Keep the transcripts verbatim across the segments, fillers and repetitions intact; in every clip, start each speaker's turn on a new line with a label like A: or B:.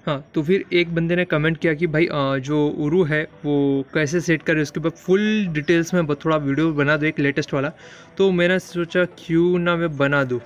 A: हाँ, तो फिर एक बंदे ने कमेंट किया कि भाई अ, जो उरू है वो कैसे सेट करें, उसके बाद फुल डिटेल्स में ब- थोड़ा वीडियो बना दो एक लेटेस्ट वाला। तो मैंने सोचा क्यों ना मैं बना दूँ।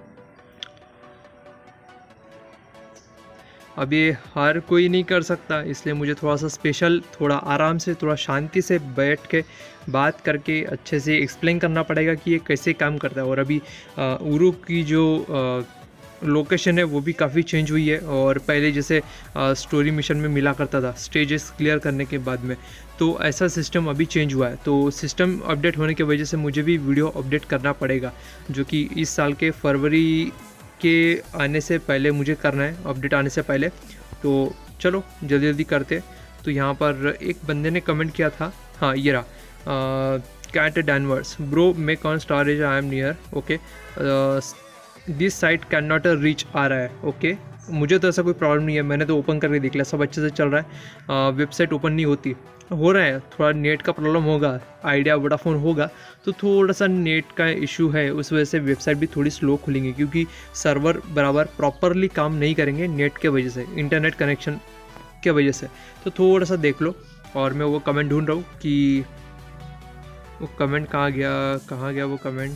A: अब ये हर कोई नहीं कर सकता, इसलिए मुझे थोड़ा सा स्पेशल, थोड़ा आराम से, थोड़ा शांति से बैठ के बात करके अच्छे से एक्सप्लेन करना पड़ेगा कि ये कैसे काम करता है। और अभी अ, उरू की जो लोकेशन है वो भी काफ़ी चेंज हुई है, और पहले जैसे स्टोरी मिशन में मिला करता था स्टेजेस क्लियर करने के बाद में, तो ऐसा सिस्टम अभी चेंज हुआ है। तो सिस्टम अपडेट होने की वजह से मुझे भी वीडियो अपडेट करना पड़ेगा, जो कि इस साल के फरवरी के आने से पहले मुझे करना है, अपडेट आने से पहले। तो चलो जल्दी जल्दी करते। तो यहाँ पर एक बंदे ने कमेंट किया था, हाँ ये रहा, Kat Danvers bro make on storage I am near okay this site can not reach आ रहा है। ओके मुझे तो ऐसा कोई प्रॉब्लम नहीं है, मैंने तो ओपन करके देख लिया, सब अच्छे से चल रहा है। वेबसाइट ओपन नहीं होती, हो रहा है थोड़ा नेट का प्रॉब्लम होगा, आइडिया वोडाफोन होगा तो थोड़ा सा नेट का इशू है, उस वजह से वेबसाइट भी थोड़ी स्लो खुलेंगी, क्योंकि सर्वर बराबर प्रॉपरली काम नहीं करेंगे नेट के वजह से, इंटरनेट कनेक्शन के वजह से। तो थोड़ा सा देख लो। और मैं वो कमेंट ढूंढ रहा हूँ कि वो कमेंट कहाँ गया, कहाँ गया वो कमेंट।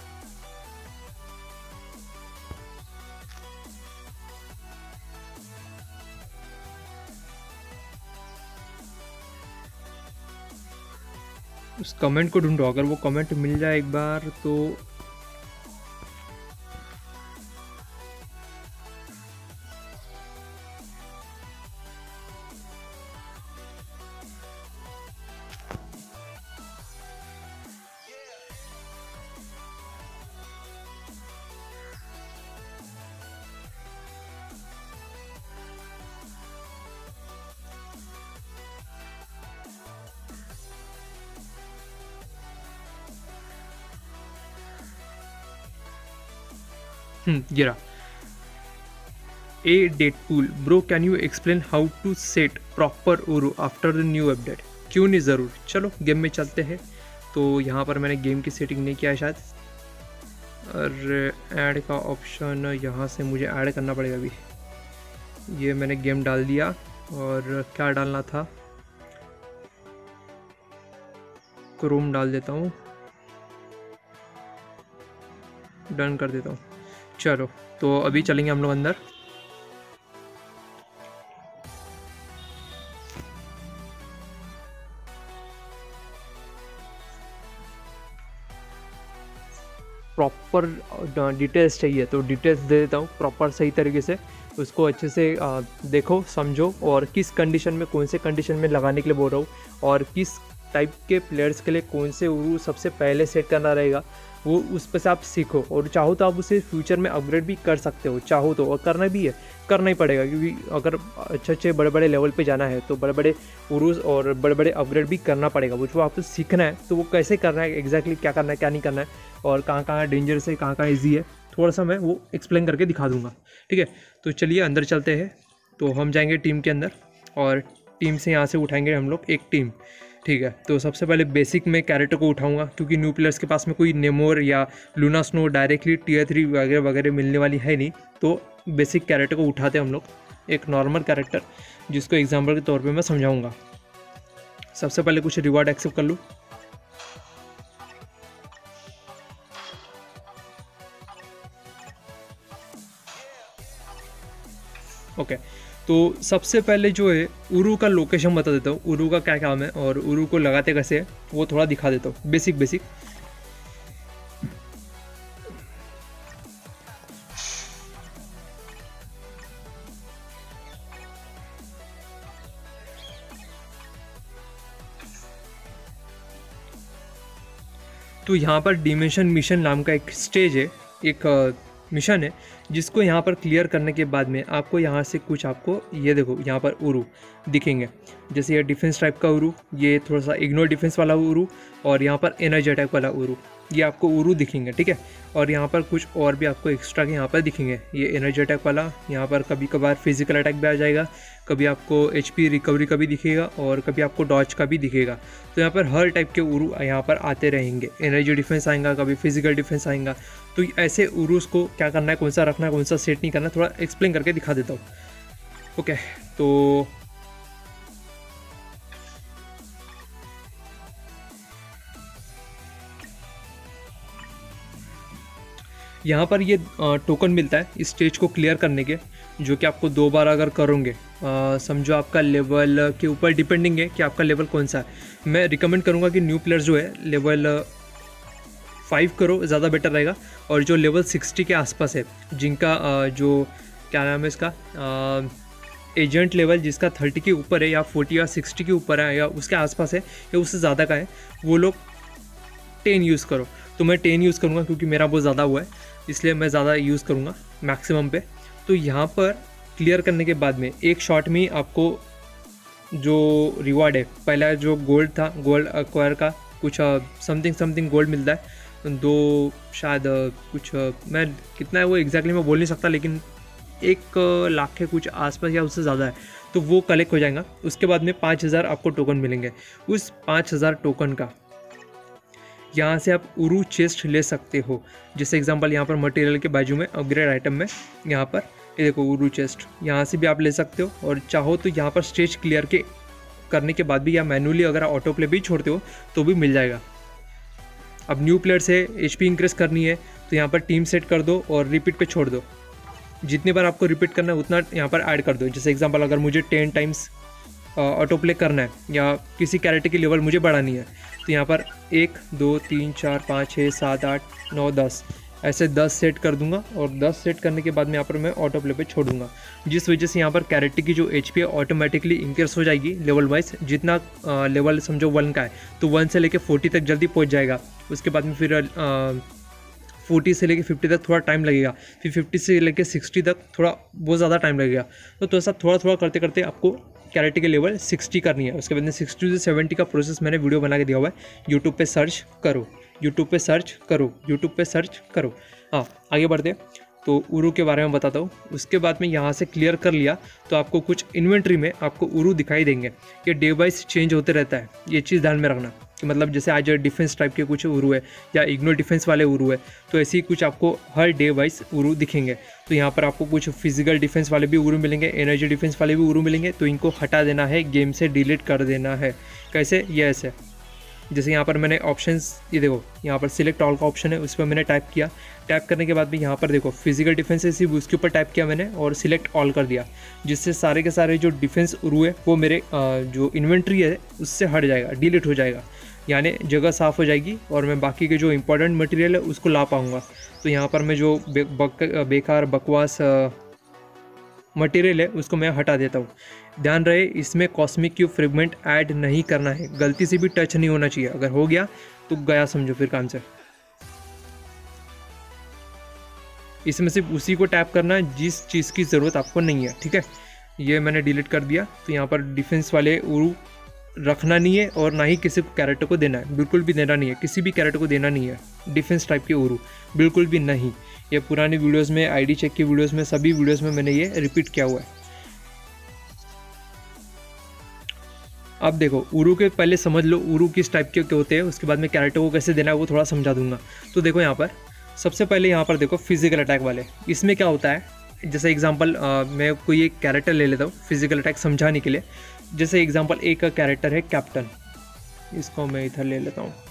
A: उस कमेंट को ढूंढो, अगर वो कमेंट मिल जाए एक बार तो। हम्म ये रहा। A Deadpool bro can you explain how to set proper उरू आफ्टर द न्यू अपडेट। क्यों नहीं, ज़रूर, चलो गेम में चलते हैं। तो यहाँ पर मैंने गेम की सेटिंग नहीं किया है शायद, और ऐड का ऑप्शन यहाँ से मुझे ऐड करना पड़ेगा अभी। ये मैंने गेम डाल दिया, और क्या डालना था, क्रोम डाल देता हूँ, डन कर देता हूँ। चलो तो अभी चलेंगे हम लोग अंदर। प्रॉपर डिटेल्स चाहिए तो डिटेल्स दे देता हूँ प्रॉपर सही तरीके से, उसको अच्छे से आ, देखो समझो, और किस कंडीशन में, कौन से कंडीशन में लगाने के लिए बोल रहा हूँ, और किस टाइप के प्लेयर्स के लिए कौन से उरू सबसे पहले सेट करना रहेगा, वो उस पर से आप सीखो। और चाहो तो आप उसे फ्यूचर में अपग्रेड भी कर सकते हो, चाहो तो, और करना भी है, करना ही पड़ेगा, क्योंकि अगर अच्छे अच्छे बड़े बड़े लेवल पे जाना है तो बड़े बड़े उरूज और बड़े बड़े अपग्रेड भी करना पड़ेगा। वो जो आपको सीखना है तो वो कैसे करना है, एग्जैक्टली क्या करना है क्या नहीं करना है, और कहाँ कहाँ डेंजरस है कहाँ कहाँ ईजी है, थोड़ा सा मैं वो एक्सप्लेन करके दिखा दूंगा। ठीक है, तो चलिए अंदर चलते हैं। तो हम जाएंगे टीम के अंदर, और टीम से यहाँ से उठाएंगे हम लोग एक टीम। ठीक है, तो सबसे पहले बेसिक में कैरेक्टर को उठाऊंगा, क्योंकि न्यू प्लेयर्स के पास में कोई नेमोर या Luna Snow directly tier three वगैरह वगैरह मिलने वाली है नहीं, तो बेसिक कैरेक्टर को उठाते हैं हम लोग, एक नॉर्मल कैरेक्टर, जिसको एग्जाम्पल के तौर पे मैं समझाऊंगा। सबसे पहले कुछ रिवॉर्ड एक्सेप्ट कर लूँ। ओके, तो सबसे पहले जो है उरू का लोकेशन बता देता हूँ, उरू का क्या काम है और उरू को लगाते कैसे है वो थोड़ा दिखा देता हूँ, बेसिक बेसिक। तो यहाँ पर डिमेंशन मिशन नाम का एक स्टेज है, एक मिशन है, जिसको यहाँ पर क्लियर करने के बाद में आपको यहाँ से कुछ, आपको ये देखो यहाँ पर उरू दिखेंगे, जैसे ये डिफेंस टाइप का उरू, ये थोड़ा सा इग्नोर डिफेंस वाला उरू, और यहाँ पर एनर्जी अटैक वाला उरू, ये आपको उरू दिखेंगे। ठीक है, और यहाँ पर कुछ और भी आपको एक्स्ट्रा के यहाँ पर दिखेंगे, ये एनर्जी अटैक वाला, यहाँ पर कभी कभार फिजिकल अटैक भी आ जाएगा, कभी आपको एचपी रिकवरी का भी दिखेगा, और कभी आपको डॉज का भी दिखेगा। तो यहाँ पर हर टाइप के उरू यहाँ पर आते रहेंगे, एनर्जी डिफेंस आएगा, कभी फिजिकल डिफेंस आएगा। तो ऐसे उरूस को क्या करना है, कौन सा रखना है, कौन सा सेट नहीं करना है, थोड़ा एक्सप्लेन करके दिखा देता हूँ। ओके, तो यहाँ पर ये टोकन मिलता है स्टेज को क्लियर करने के, जो कि आपको दो बार अगर करोगे, समझो आपका लेवल के ऊपर डिपेंडिंग है कि आपका लेवल कौन सा है। मैं रिकमेंड करूँगा कि न्यू प्लेयर जो है लेवल फाइव करो, ज़्यादा बेटर रहेगा। और जो लेवल सिक्सटी के आसपास है, जिनका आ, जो क्या नाम है इसका, एजेंट लेवल जिसका थर्टी के ऊपर है या फोर्टी या सिक्सटी के ऊपर है या उसके आसपास है या उससे ज़्यादा का है, वो लोग टेन यूज़ करो। तो मैं टेन यूज़ करूँगा क्योंकि मेरा बहुत ज़्यादा हुआ है, इसलिए मैं ज़्यादा यूज़ करूँगा मैक्सिमम पे। तो यहाँ पर क्लियर करने के बाद में एक शॉट में आपको जो रिवार्ड है, पहला जो गोल्ड था, गोल्ड एक्वायर का कुछ समथिंग समथिंग गोल्ड मिलता है, दो शायद कुछ, मैं कितना है वो एग्जैक्टली मैं बोल नहीं सकता, लेकिन एक लाख के कुछ आसपास या उससे ज़्यादा है, तो वो कलेक्ट हो जाएगा। उसके बाद में पाँच हज़ार आपको टोकन मिलेंगे। उस पाँच हज़ार टोकन का यहाँ से आप उरू चेस्ट ले सकते हो। जैसे एग्जांपल यहाँ पर मटेरियल के बाजू में अपग्रेड आइटम में यहाँ पर ये देखो उरू चेस्ट, यहाँ से भी आप ले सकते हो। और चाहो तो यहाँ पर स्टेज क्लियर के करने के बाद भी या मैनुअली अगर ऑटो प्ले भी छोड़ते हो तो भी मिल जाएगा। अब न्यू प्लेयर से एच पी इंक्रीज करनी है तो यहाँ पर टीम सेट कर दो और रिपीट पे छोड़ दो। जितनी बार आपको रिपीट करना है उतना यहाँ पर ऐड कर दो। जैसे एग्जांपल अगर मुझे टेन टाइम्स ऑटो प्ले करना है या किसी कैरेक्टर की लेवल मुझे बढ़ानी है तो यहाँ पर एक दो तीन चार पाँच छः सात आठ नौ दस ऐसे दस सेट कर दूंगा। और दस सेट करने के बाद में यहाँ पर मैं ऑटो प्ले पे छोड़ूंगा, जिस वजह से यहाँ पर कैरेक्टर की जो एच पी है ऑटोमेटिकली इंक्रीज हो जाएगी लेवल वाइज। जितना आ, लेवल समझो वन का है तो वन से लेके फोर्टी तक जल्दी पहुँच जाएगा। उसके बाद में फिर आ, फोर्टी से लेके फिफ्टी तक थोड़ा टाइम लगेगा, फिर फिफ्टी से लेके सिक्सटी तक थोड़ा बहुत ज़्यादा टाइम लगेगा। तो तो ऐसा थोड़ा थोड़ा करते करते आपको कैरेक्टर के लेवल सिक्सटी करनी है। उसके बाद में सिक्सटी से सेवेंटी का प्रोसेस मैंने वीडियो बना के दिया हुआ है। यूट्यूब पे सर्च करो, यूट्यूब पे सर्च करो, यूट्यूब पे सर्च करो। हाँ, आगे बढ़ते तो उरू के बारे में बताता हूँ। उसके बाद में यहाँ से क्लियर कर लिया तो आपको कुछ इन्वेंट्री में आपको उरू दिखाई देंगे। ये डे वाइज चेंज होते रहता है, ये चीज़ ध्यान में रखना कि मतलब जैसे आज डिफेंस टाइप के कुछ उरू है या इग्नोर डिफेंस वाले उरू है, तो ऐसे ही कुछ आपको हर डे वाइज उरू दिखेंगे। तो यहाँ पर आपको कुछ फिजिकल डिफेंस वाले भी उरू मिलेंगे, एनर्जी डिफेंस वाले भी उरू मिलेंगे। तो इनको हटा देना है, गेम से डिलीट कर देना है। कैसे? ये ऐसे, जैसे यहाँ पर मैंने ऑप्शंस, ये देखो यहाँ पर सिलेक्ट ऑल का ऑप्शन है, उस पर मैंने टाइप किया। टाइप करने के बाद भी यहाँ पर देखो फिजिकल डिफेंस है, सिर्फ उसके ऊपर टाइप किया मैंने और सिलेक्ट ऑल कर दिया, जिससे सारे के सारे जो डिफेंस उरू है वो मेरे जो इन्वेंट्री है उससे हट जाएगा, डिलीट हो जाएगा। यानी जगह साफ़ हो जाएगी और मैं बाकी के जो इंपॉर्टेंट मटेरियल है उसको ला पाऊँगा। तो यहाँ पर मैं जो बे, बक, बेकार बकवास मटेरियल है उसको मैं हटा देता हूँ। ध्यान रहे इसमें कॉस्मिक क्यूब फ्रेगमेंट ऐड नहीं करना है, गलती से भी टच नहीं होना चाहिए। अगर हो गया तो गया समझो फिर काम से। इसमें सिर्फ उसी को टैप करना है जिस चीज़ की ज़रूरत आपको नहीं है, ठीक है। ये मैंने डिलीट कर दिया। तो यहाँ पर डिफेंस वाले उरू रखना नहीं है और ना ही किसी को कैरेक्टर को देना है, बिल्कुल भी देना नहीं है, किसी भी कैरेक्टर को देना नहीं है डिफेंस टाइप के उरू, बिल्कुल भी नहीं। ये पुरानी वीडियोस में, आईडी चेक की वीडियोस में, सभी वीडियोस में मैंने ये रिपीट किया हुआ है। अब देखो उरू के पहले समझ लो उरू किस टाइप के होते हैं, उसके बाद में कैरेक्टर को कैसे देना है वो थोड़ा समझा दूंगा। तो देखो यहाँ पर सबसे पहले यहाँ पर देखो फिजिकल अटैक वाले, इसमें क्या होता है, जैसे एग्जांपल मैं कोई एक कैरेक्टर ले लेता हूँ फिजिकल अटैक समझाने के लिए। जैसे एग्जांपल एक कैरेक्टर है कैप्टन, इसको मैं इधर ले लेता हूँ।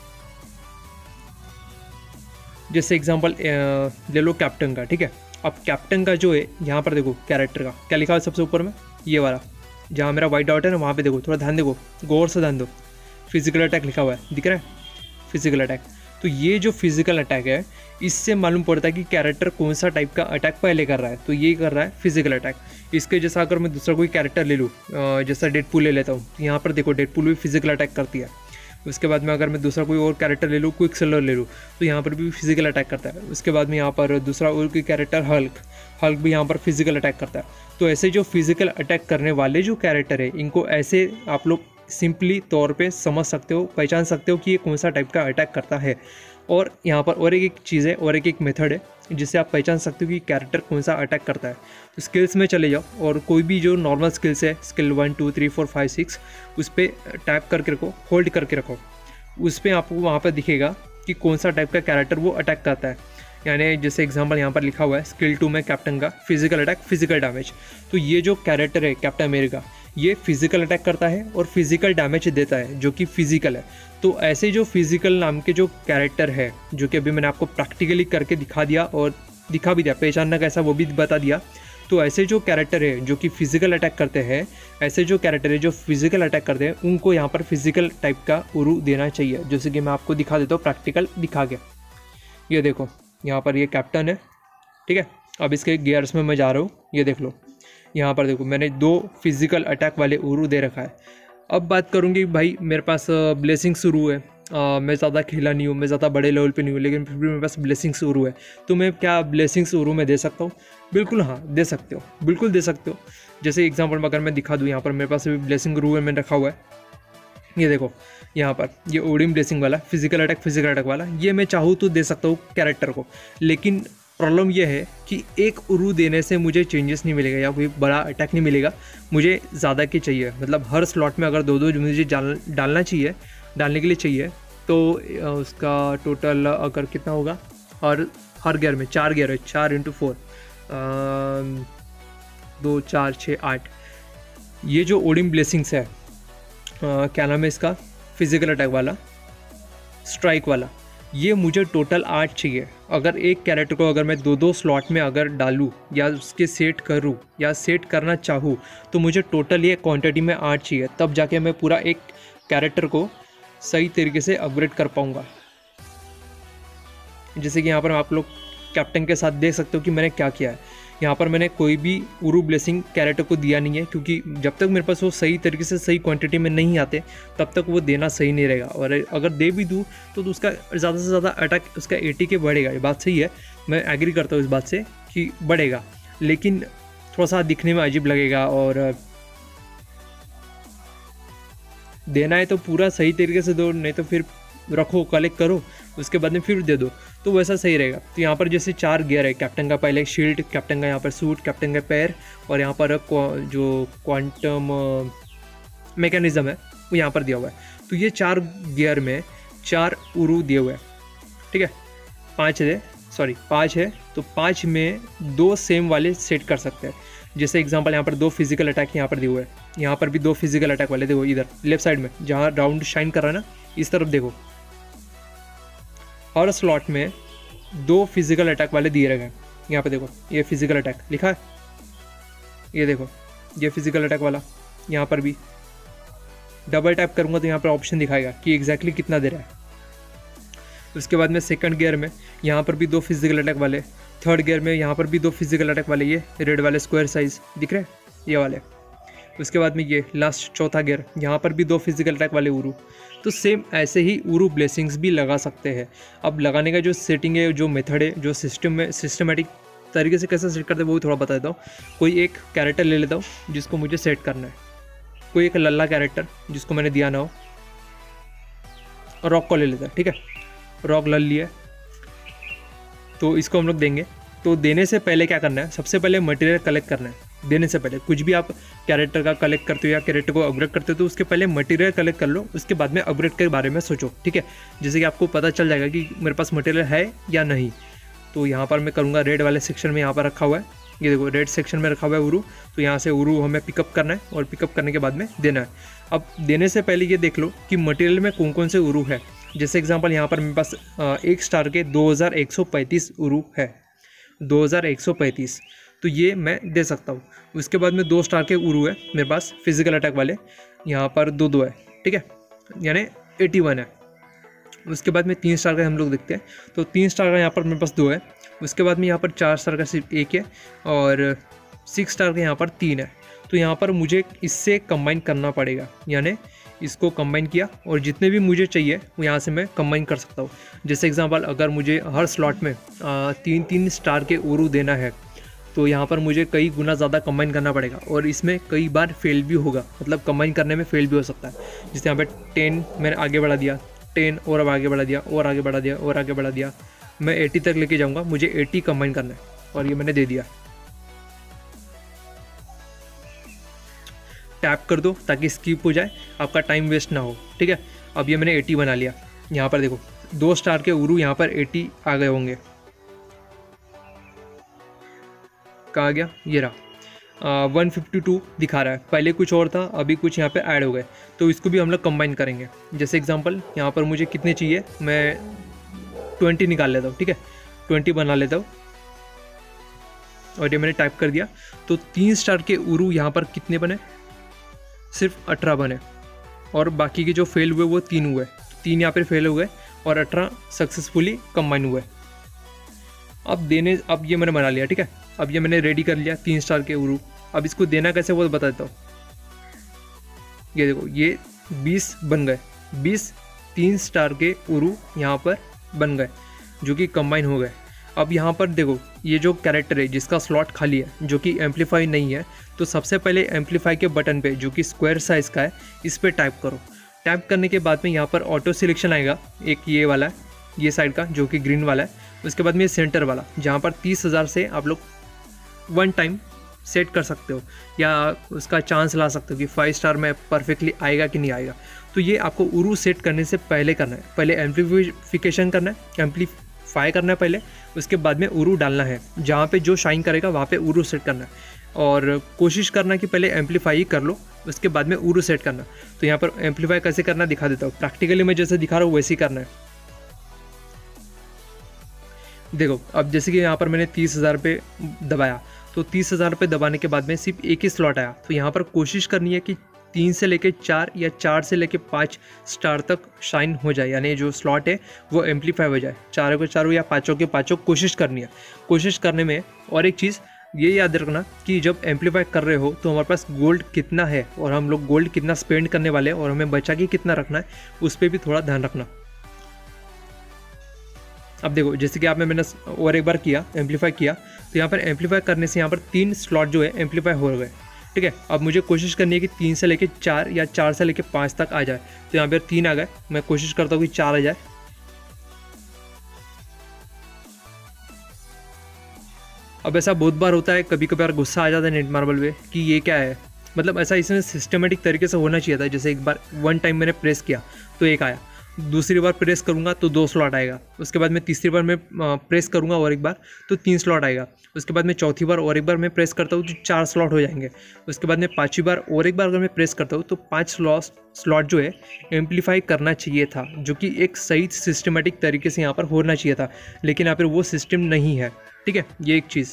A: जैसे एग्जांपल ले लो कैप्टन का, ठीक है। अब कैप्टन का जो है यहाँ पर देखो कैरेक्टर का क्या लिखा है सबसे ऊपर में, ये वाला जहाँ मेरा वाइट डॉट है ना वहाँ पे देखो, थोड़ा ध्यान देखो, गौर से ध्यान दो, फिजिकल अटैक लिखा हुआ है, दिख रहा है फिजिकल अटैक। तो ये जो फिजिकल अटैक है इससे मालूम पड़ता है कि कैरेक्टर कौन सा टाइप का अटैक पहले कर रहा है। तो ये कर रहा है फिजिकल अटैक। इसके जैसा अगर मैं दूसरा कोई कैरेक्टर ले लूँ, जैसा डेडपूल ले लेता हूँ, यहाँ पर देखो डेडपूल भी फिजिकल अटैक करती है। उसके बाद में अगर मैं दूसरा कोई और कैरेक्टर ले लूँ, क्विकसिल्वर ले लूँ, तो यहाँ पर भी फिजिकल अटैक करता है। उसके बाद में यहाँ पर दूसरा और कोई कैरेक्टर हल्क, हल्क भी यहाँ पर फिजिकल अटैक करता है। तो ऐसे जो फिजिकल अटैक करने वाले जो कैरेक्टर है, इनको ऐसे आप लोग सिंपली तौर पे समझ सकते हो, पहचान सकते हो कि ये कौन सा टाइप का अटैक करता है। और यहाँ पर और एक एक चीज़ है और एक एक मेथड है जिससे आप पहचान सकते हो कि कैरेक्टर कौन सा अटैक करता है। तो स्किल्स में चले जाओ और कोई भी जो नॉर्मल स्किल्स है, skill one two three four five six, उस पर टैप करके रखो, होल्ड करके रखो। उस पर आपको वहाँ पर दिखेगा कि कौन सा टाइप का कैरेक्टर वो अटैक करता है। यानी जैसे एग्जांपल यहाँ पर लिखा हुआ है स्किल टू में कैप्टन का फिजिकल अटैक फिजिकल डैमेज। तो ये जो कैरेक्टर है कैप्टन अमेरिका, ये फिजिकल अटैक करता है और फिजिकल डैमेज देता है जो कि फिजिकल है। तो ऐसे जो फिजिकल नाम के जो कैरेक्टर है, जो कि अभी मैंने आपको प्रैक्टिकली करके दिखा दिया और दिखा भी दिया, पहचानना कैसा वो भी बता दिया। तो ऐसे जो कैरेक्टर है जो कि फिजिकल अटैक करते हैं, ऐसे जो कैरेक्टर है जो फिजिकल अटैक करते हैं, उनको यहाँ पर फिजिकल टाइप का उरू देना चाहिए। जैसे कि मैं आपको दिखा देता हूँ, प्रैक्टिकल दिखा के। ये देखो यहाँ पर ये कैप्टन है, ठीक है। अब इसके गियर्स में मैं जा रहा हूँ, ये देख लो यहाँ पर देखो मैंने दो फिजिकल अटैक वाले उरू दे रखा है। अब बात करूँगी भाई मेरे पास ब्लेसिंग शुरू है, आ, मैं ज़्यादा खेला नहीं हूँ, मैं ज़्यादा बड़े लेवल पे नहीं हूँ, लेकिन फिर भी मेरे पास ब्लेसिंग शुरू है। तो मैं क्या ब्लेसिंग शुरू में दे सकता हूँ? बिल्कुल हाँ, दे सकते हो, बिल्कुल दे सकते हो। जैसे एग्जांपल अगर मैं दिखा दूँ, यहाँ पर मेरे पास अभी ब्लेसिंग शुरू है मैंने रखा हुआ है। ये देखो यहाँ पर ये ओडिन ब्लेसिंग वाला फिजिकल अटैक फिजिकल अटैक वाला, ये मैं चाहूँ तो दे सकता हूँ कैरेक्टर को। लेकिन प्रॉब्लम ये है कि एक उरू देने से मुझे चेंजेस नहीं मिलेगा या कोई बड़ा अटैक नहीं मिलेगा, मुझे ज़्यादा की चाहिए। मतलब हर स्लॉट में अगर दो दो मुझे डाल डालना चाहिए, डालने के लिए चाहिए, तो उसका टोटल अगर कितना होगा, और हर गियर में चार गियर है, चार इंटू फोर दो चार छः आठ। ये जो ओडिन ब्लेसिंग्स है, आ, क्या नाम है इसका, फिजिकल अटैक वाला स्ट्राइक वाला, ये मुझे टोटल आठ चाहिए। अगर एक कैरेक्टर को अगर मैं दो दो स्लॉट में अगर डालूँ या उसके सेट करूँ या सेट करना चाहूँ, तो मुझे टोटल ये क्वांटिटी में आठ चाहिए, तब जाके मैं पूरा एक कैरेक्टर को सही तरीके से अपग्रेड कर पाऊँगा। जैसे कि यहाँ पर आप लोग कैप्टन के साथ देख सकते हो कि मैंने क्या किया है। यहाँ पर मैंने कोई भी उरू ब्लेसिंग कैरेक्टर को दिया नहीं है, क्योंकि जब तक मेरे पास वो सही तरीके से सही क्वांटिटी में नहीं आते तब तक वो देना सही नहीं रहेगा। और अगर दे भी दूँ तो, तो उसका ज़्यादा से ज़्यादा अटैक उसका एटी के बढ़ेगा। ये बात सही है, मैं एग्री करता हूँ इस बात से कि बढ़ेगा, लेकिन थोड़ा सा दिखने में अजीब लगेगा। और देना है तो पूरा सही तरीके से दो, नहीं तो फिर रखो कलेक्ट करो उसके बाद में फिर दे दो, तो वैसा सही रहेगा। तो यहाँ पर जैसे चार गियर है, कैप्टन का पहले शील्ड, कैप्टन का यहाँ पर सूट, कैप्टन का पैर, और यहाँ पर जो क्वांटम मैकेनिज्म है वो यहाँ पर दिया हुआ है। तो ये चार गियर में चार उरू दिए हुए हैं, ठीक है। पाँच है, सॉरी पाँच है, तो पाँच में दो सेम वाले सेट कर सकते हैं। जैसे एग्जांपल यहाँ पर दो फिजिकल अटैक यहाँ पर दिए हुए हैं, यहाँ पर भी दो फिजिकल अटैक वाले, देखो इधर लेफ्ट साइड में जहाँ राउंड शाइन कर रहा है ना, इस तरफ देखो हर स्लॉट में दो फिजिकल अटैक वाले दिए रहे हैं। यहाँ पे देखो ये फिजिकल अटैक लिखा है, ये देखो ये फिजिकल अटैक वाला, यहाँ पर भी डबल टैप करूँगा तो यहाँ पर ऑप्शन दिखाएगा कि एग्जैक्टली कितना दे रहा है। उसके बाद में सेकंड गियर में यहाँ पर भी दो फिजिकल अटैक वाले, थर्ड गियर में यहाँ पर भी दो फिजिकल अटैक वाले, ये रेड वाले स्क्वायर साइज दिख रहे हैं ये वाले। उसके बाद में ये लास्ट चौथा गियर, यहाँ पर भी दो फिजिकल अटैक वाले उरू। तो सेम ऐसे ही उरू ब्लेसिंग्स भी लगा सकते हैं। अब लगाने का जो सेटिंग है, जो मेथड है, जो सिस्टम में सिस्टमेटिक तरीके से कैसे सेट करते हैं वो भी थोड़ा बता देता हूँ। कोई एक कैरेक्टर ले लेता हूँ जिसको मुझे सेट करना है, कोई एक लल्ला कैरेक्टर जिसको मैंने दिया ना हो, रॉक को ले लेता है, ठीक है। रॉक लल लिया, तो इसको हम लोग देंगे। तो देने से पहले क्या करना है, सबसे पहले मटेरियल कलेक्ट करना है। देने से पहले कुछ भी आप कैरेक्टर का कलेक्ट करते हो या कैरेक्टर को अपग्रेड करते हो, तो उसके पहले मटेरियल कलेक्ट कर लो, उसके बाद में अपग्रेड के बारे में सोचो, ठीक है। जैसे कि आपको पता चल जाएगा कि मेरे पास मटेरियल है या नहीं। तो यहाँ पर मैं करूँगा रेड वाले सेक्शन में, यहाँ पर रखा हुआ है, ये देखो रेड सेक्शन में रखा हुआ है उरू। तो यहाँ से उरू हमें पिकअप करना है और पिकअप करने के बाद में देना है। अब देने से पहले ये देख लो कि मटेरियल में कौन कौन से उरू है। जैसे एग्जांपल यहाँ पर मेरे पास एक स्टार के दो हज़ार एक सौ पैंतीस उरू है, दो हज़ार एक सौ पैंतीस, तो ये मैं दे सकता हूँ। उसके बाद में दो स्टार के उरू है मेरे पास फिजिकल अटैक वाले, यहाँ पर दो दो है, ठीक है, यानी इक्यासी है। उसके बाद में तीन स्टार का हम लोग देखते हैं, तो तीन स्टार का यहाँ पर मेरे पास दो है। उसके बाद में यहाँ पर चार स्टार का सिर्फ एक है और सिक्स स्टार का यहाँ पर तीन है। तो यहाँ पर मुझे इससे कंबाइन करना पड़ेगा, यानी इसको कंबाइन किया और जितने भी मुझे चाहिए वो यहाँ से मैं कंबाइन कर सकता हूँ। जैसे एग्जांपल अगर मुझे हर स्लॉट में आ, तीन तीन स्टार के उरू देना है, तो यहाँ पर मुझे कई गुना ज़्यादा कंबाइन करना पड़ेगा और इसमें कई बार फेल भी होगा, मतलब कंबाइन करने में फेल भी हो सकता है। जैसे यहाँ पे टेन मैंने आगे बढ़ा दिया, टेन और अब आगे बढ़ा दिया और आगे बढ़ा दिया और आगे बढ़ा दिया, मैं एटी तक लेके जाऊँगा, मुझे एटी कंबाइन करना है और ये मैंने दे दिया। टैप कर दो ताकि स्किप हो जाए, आपका टाइम वेस्ट ना हो, ठीक है। अब ये मैंने एटी बना लिया। यहाँ पर देखो दो स्टार के उरू यहाँ पर एटी आ गए होंगे, कहाँ गया, ये रहा वन फिफ्टी टू दिखा रहा है, पहले कुछ और था अभी कुछ यहाँ पे ऐड हो गए, तो इसको भी हम लोग कंबाइन करेंगे। जैसे एग्जांपल यहाँ पर मुझे कितने चाहिए, मैं ट्वेंटी निकाल लेता हूँ, ठीक है, ट्वेंटी बना लेता हूँ और ये मैंने टाइप कर दिया। तो तीन स्टार के उरू यहाँ पर कितने बने, सिर्फ अठारह बने, और बाकी के जो फेल हुए वो तीन हुए, तीन यहाँ पर फेल हुए और अठारह सक्सेसफुली कंबाइन हुए। अब देने, अब ये मैंने बना लिया, ठीक है, अब ये मैंने रेडी कर लिया तीन स्टार के उरू। अब इसको देना कैसे वो बता देता हूँ। ये देखो ये बीस बन गए, बीस तीन स्टार के उरू यहाँ पर बन गए जो कि कंबाइन हो गए। अब यहाँ पर देखो ये जो कैरेक्टर है जिसका स्लॉट खाली है जो कि एम्पलीफाई नहीं है, तो सबसे पहले एम्पलीफाई के बटन पे जो कि स्क्वायर साइज़ का है इस पर टाइप करो। टाइप करने के बाद में यहाँ पर ऑटो सिलेक्शन आएगा, एक ये वाला है, ये साइड का जो कि ग्रीन वाला है, उसके बाद में सेंटर वाला जहाँ पर तीस हज़ार से आप लोग वन टाइम सेट कर सकते हो या उसका चांस ला सकते हो कि फाइव स्टार में परफेक्टली आएगा कि नहीं आएगा। तो ये आपको उरू सेट करने से पहले करना है, पहले एम्पलीफिकेशन करना है, एम्पलीफाई करना है पहले, उसके बाद में उरू डालना है, जहाँ पे जो शाइन करेगा वहाँ पे उरू सेट करना है। और कोशिश करना कि पहले एम्पलीफाई ही कर लो उसके बाद में उरू सेट करना। तो यहाँ पर एम्पलीफाई कैसे करना दिखा देता हूँ, प्रैक्टिकली मैं जैसे दिखा रहा हूँ वैसे ही करना है। देखो अब जैसे कि यहाँ पर मैंने तीस हज़ार पे दबाया, तो तीस हज़ार पे दबाने के बाद में सिर्फ एक ही स्लॉट आया। तो यहाँ पर कोशिश करनी है कि तीन से लेके चार या चार से लेके पाँच स्टार तक शाइन हो जाए, यानी जो स्लॉट है वो एम्पलीफाई हो जाए, चारों के चारों या पाँचों के पाँचों कोशिश करनी है। कोशिश करने में और एक चीज़ ये याद रखना कि जब एम्पलीफाई कर रहे हो तो हमारे पास गोल्ड कितना है और हम लोग गोल्ड कितना स्पेंड करने वाले हैं और हमें बचा के कितना रखना है, उस पर भी थोड़ा ध्यान रखना। अब देखो जैसे कि आपने मैंने और एक बार किया एम्पलीफाई किया, तो यहाँ पर एम्पलीफाई करने से यहाँ पर तीन स्लॉट जो है एम्पलीफाई हो गए, ठीक है। अब मुझे कोशिश करनी है कि तीन से लेके चार या चार से लेके पाँच तक आ जाए। तो यहाँ पर तीन आ गए, मैं कोशिश करता हूँ कि चार आ जाए। अब ऐसा बहुत बार होता है, कभी कभार गुस्सा आ जाता है नेट मार्बल पे कि ये क्या है, मतलब ऐसा इसमें सिस्टमेटिक तरीके से होना चाहिए था। जैसे एक बार वन टाइम मैंने प्रेस किया तो एक आया, दूसरी बार प्रेस करूंगा तो दो स्लॉट आएगा, उसके बाद में तीसरी बार मैं प्रेस करूंगा और एक बार तो तीन स्लॉट आएगा, उसके बाद में चौथी बार और एक बार मैं प्रेस करता हूँ तो चार स्लॉट हो जाएंगे, उसके बाद में पाँचवीं बार और एक बार अगर मैं प्रेस करता हूँ तो पाँच स्लॉट स्लॉट जो है एम्पलीफाई करना चाहिए था, जो कि एक सही सिस्टमेटिक तरीके से यहाँ पर होना चाहिए था, लेकिन यहाँ पर वो सिस्टम नहीं है, ठीक है। ये एक चीज़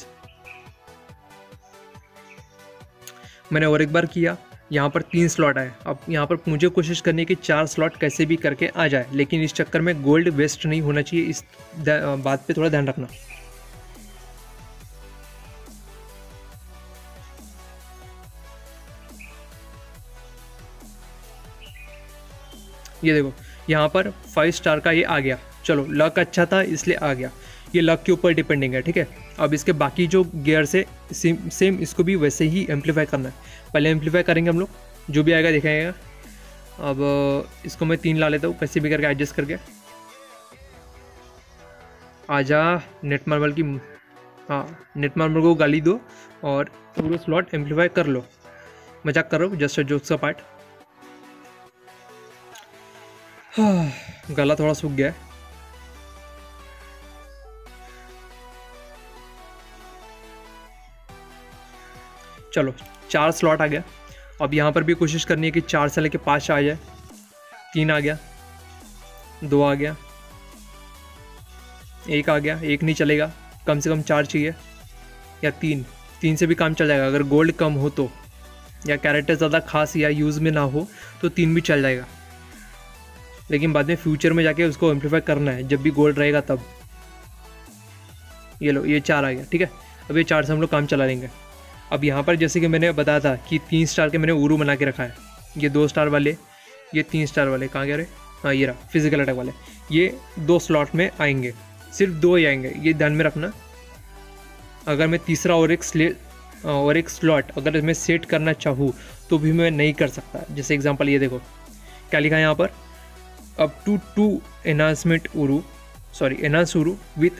A: मैंने और एक बार किया, यहाँ पर तीन स्लॉट आए। अब यहाँ पर मुझे कोशिश करनी है कि चार स्लॉट कैसे भी करके आ जाए, लेकिन इस चक्कर में गोल्ड वेस्ट नहीं होना चाहिए, इस बात पे थोड़ा ध्यान रखना। ये देखो यहाँ पर फाइव स्टार का ये आ गया, चलो लक अच्छा था इसलिए आ गया, ये लक के ऊपर डिपेंडिंग है, ठीक है। अब इसके बाकी जो गियर से सेम सेम इसको भी वैसे ही एम्पलीफाई करना है। पहले एम्पलीफाई करेंगे हम लोग, जो भी आएगा दिखाएगा। अब इसको मैं तीन ला लेता हूँ कैसे भी करके एडजस्ट करके। आजा नेट मार्बल की, हाँ नेट मार्बल को गाली दो और पूरा स्लॉट एम्पलीफाई कर लो। मजाक कर रहा हूँ, जस्ट जोक्स का पार्ट। हाँ गला थोड़ा सूख गया है। चलो चार स्लॉट आ गया। अब यहाँ पर भी कोशिश करनी है कि चार से लेके पाँच आ जाए। तीन आ गया, दो आ गया, एक आ गया, एक नहीं चलेगा, कम से कम चार चाहिए या तीन, तीन से भी काम चल जाएगा। अगर गोल्ड कम हो तो, या कैरेक्टर ज़्यादा खास या यूज़ में ना हो तो तीन भी चल जाएगा, लेकिन बाद में फ्यूचर में जाके उसको एम्पलीफाई करना है जब भी गोल्ड रहेगा तब। ये लो ये चार आ गया, ठीक है। अब ये चार से हम लोग काम चला लेंगे। अब यहाँ पर जैसे कि मैंने बताया था कि तीन स्टार के मैंने उरू बना के रखा है, ये दो स्टार वाले, ये तीन स्टार वाले, कहाँ गए रे, हाँ ये रहा फिजिकल अटैक वाले, ये दो स्लॉट में आएंगे, सिर्फ दो ही आएंगे, ये ध्यान में रखना। अगर मैं तीसरा और एक स्लेट और एक स्लॉट अगर मैं सेट करना चाहूँ तो भी मैं नहीं कर सकता। जैसे एग्जांपल ये देखो क्या लिखा है यहाँ पर, अप टू टू एनहांसमेंट उरू सॉरी एनहांस उरू with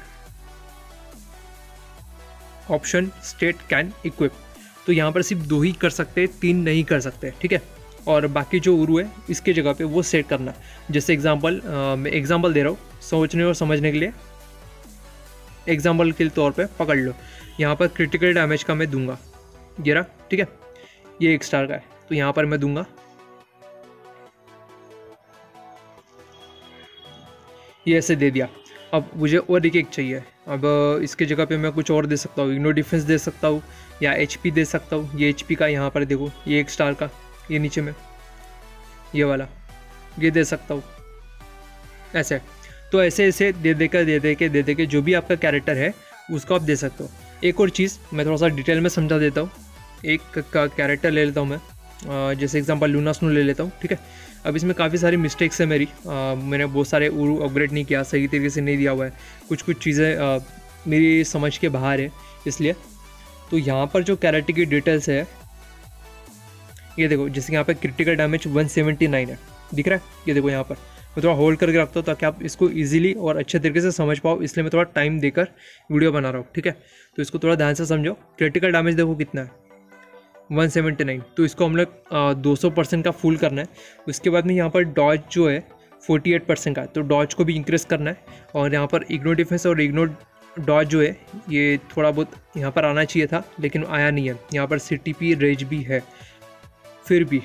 A: option state can equip. तो यहाँ पर सिर्फ दो ही कर सकते, तीन नहीं कर सकते, ठीक है। और बाकी जो उरू है इसके जगह पे वो सेट करना। जैसे एग्जांपल मैं एग्जांपल दे रहा हूँ सोचने और समझने के लिए। एग्जाम्पल के तौर पे पकड़ लो, यहाँ पर क्रिटिकल डैमेज का मैं दूंगा, ये रहा, ठीक है, ये एक स्टार का है, तो यहाँ पर मैं दूंगा, ये ऐसे दे दिया। अब मुझे और एक एक चाहिए, अब इसके जगह पे मैं कुछ और दे सकता हूँ, इग्नो डिफेंस दे सकता हूँ या एचपी दे सकता हूँ। ये एचपी का यहाँ पर देखो, ये एक स्टार का, ये नीचे में ये वाला, ये दे सकता हूँ ऐसे। तो ऐसे ऐसे दे दे कर दे दे के दे दे के जो भी आपका कैरेक्टर है उसको आप दे सकते हो। एक और चीज़ मैं थोड़ा सा डिटेल में समझा देता हूँ। एक का कैरेक्टर ले लेता हूँ मैं, जैसे एग्जांपल लूना स्नो ले लेता हूँ, ठीक है। अब इसमें काफ़ी सारी मिस्टेक्स है मेरी, आ, मैंने बहुत सारे उरू अपग्रेड नहीं किया, सही तरीके से नहीं दिया हुआ है, कुछ कुछ चीज़ें मेरी समझ के बाहर है, इसलिए। तो यहाँ पर जो कैरेक्टर की डिटेल्स है, ये देखो, जैसे यहाँ पर critical damage one seventy nine है, दिख रहा है, ये देखो यहाँ पर मैं थोड़ा होल्ड करके रखता हूँ ताकि आप इसको इजीली और अच्छे तरीके से समझ पाओ, इसलिए मैं थोड़ा टाइम देकर वीडियो बना रहा हूँ, ठीक है। तो इसको थोड़ा ध्यान से समझो। क्रिटिकल डैमेज देखो कितना है, वन सेवेंटी नाइन, तो इसको हम लोग दो सौ परसेंट का फुल करना है। उसके बाद में यहाँ पर डॉज जो है अड़तालीस परसेंट का, तो डॉज को भी इंक्रीज करना है। और यहाँ पर इग्नो डिफेंस और इग्नो डॉज जो है ये थोड़ा बहुत यहाँ पर आना चाहिए था, लेकिन आया नहीं है। यहाँ पर सी टी पी रेज भी है, फिर भी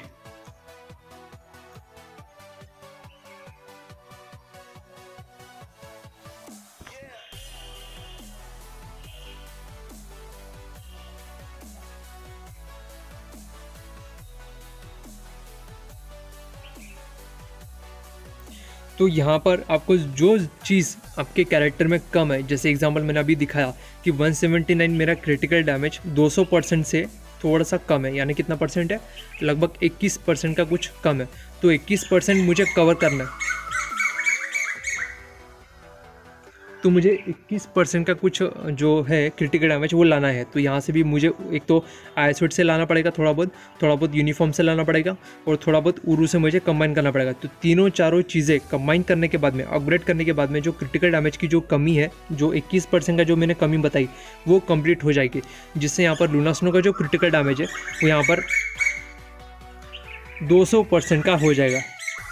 A: तो यहाँ पर आपको जो चीज़ आपके कैरेक्टर में कम है, जैसे एग्जांपल मैंने अभी दिखाया कि वन सेवेंटी नाइन मेरा क्रिटिकल डैमेज दो सौ परसेंट से थोड़ा सा कम है, यानी कितना परसेंट है, लगभग इक्कीस परसेंट का कुछ कम है। तो इक्कीस परसेंट मुझे कवर करना है, तो मुझे इक्कीस परसेंट का कुछ जो है क्रिटिकल डैमेज वो लाना है। तो यहाँ से भी मुझे एक तो आइसोट से लाना पड़ेगा, थोड़ा बहुत थोड़ा बहुत यूनिफॉर्म से लाना पड़ेगा, और थोड़ा बहुत उरू से मुझे कंबाइन करना पड़ेगा। तो तीनों चारों चीज़ें कंबाइन करने के बाद में, अपग्रेड करने के बाद में, जो क्रिटिकल डैमेज की जो कमी है, जो इक्कीस परसेंट का जो मैंने कमी बताई, वो कंप्लीट हो जाएगी, जिससे यहाँ पर लूना स्नो का जो क्रिटिकल डैमेज है वो यहाँ पर दो सौ परसेंट का हो जाएगा।